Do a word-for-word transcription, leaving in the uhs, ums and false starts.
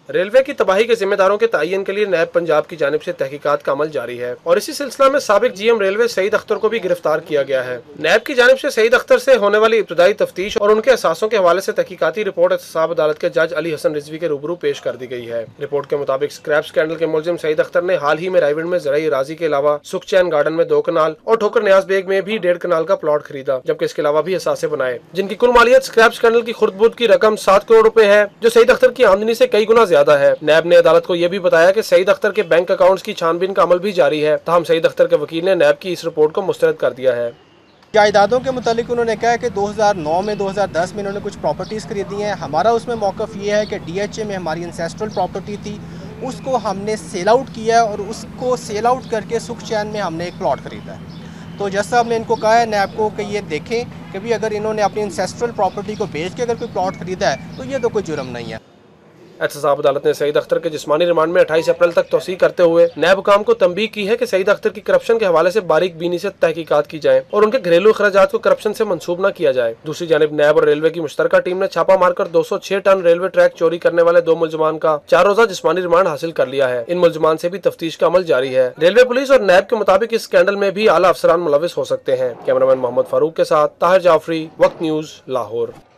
Railway की तबाही के जिम्मेदारों के तयन के लिए नैब पंजाब की जानिब से तहकीकात का अमल जारी है और इसी सिलसिला में साबिक जीएम रेलवे सईद अख्तर को भी गिरफ्तार किया गया है। नैब की जानिब से सईद अख्तर से होने वाली इब्तदाई तफ्तीश और उनके अहसासों के हवाले से तहकीकाती रिपोर्ट एहतसाब अदालत के जज अली हसन रिजवी के रूबरू पेश कर दी गई है। रिपोर्ट के मुताबिक स्क्रैप स्कैंडल के मुलजिम सईद अख्तर ने हाल ही में रायविंड में ज़राई राजी के अलावा सुखचैन गार्डन में दो कनाल और ठोकर न्याज बेग में भी डेढ़ कनाल का प्लॉट खरीदा, जबकि इसके अलावा भी असासे बनाए, जिनकी कुल मालियत स्क्रैप स्कैंडल की खुर्द-बुर्द की रकम सात करोड़ रुपए है, जो सईद अख्तर की आमदनी से कई गुना ज्यादा है। नैब ने अदालत को यह भी बताया कि सईद अख्तर के बैंक अकाउंट्स की छानबीन का अमल भी जारी है। तहम सईद अख्तर के वकील ने नैब की इस रिपोर्ट को मुस्तरद कर दिया है। जायदादों के मुतालिक उन्होंने कहा कि दो हज़ार नौ में दो हज़ार दस में इन्होंने कुछ प्रॉपर्टीज़ खरीदी हैं। हमारा उसमें मौक़िफ़ ये है कि डीएचए में हमारी इंसेस्ट्रल प्रॉपर्टी थी, उसको हमने सेल आउट किया और उसको सेल आउट करके सुखचैन में हमने एक प्लॉट खरीदा है। तो जज साहब ने इनको कहा है नैब को कि ये देखें कि भी अगर इन्होंने अपनी इंसेस्ट्रल प्रॉपर्टी को बेच के अगर कोई प्लॉट खरीदा है तो ये तो कोई जुर्म नहीं है। एहतसाब अदालत ने सईद अख्तर के जिस्मानी रिमांड में अट्ठाईस अप्रैल तक तौसीह करते हुए नैब हुकाम को तंबीह की है कि सईद अख्तर की करप्शन के हवाले से बारीक बीनी से तहकीकात की जाए और उनके घरेलू अखराजात को करप्शन से मंसूब न किया जाए। दूसरी जानिब नैब और रेलवे की मुश्तरका टीम ने छापा मारकर दो सौ छह टन रेलवे ट्रैक चोरी करने वाले दो मुलजमान का चार रोजा जिस्मानी रिमांड हासिल कर लिया है। इन मुलजमान से भी तफ्तीश का अमल जारी है। रेलवे पुलिस और नैब के मुताबिक इस स्कैंडल में भी आला अफसरान मुलविस हो सकते हैं। कैमरामैन मोहम्मद फारूक के साथ ताहिर जाफरी, वक्त न्यूज, लाहौर।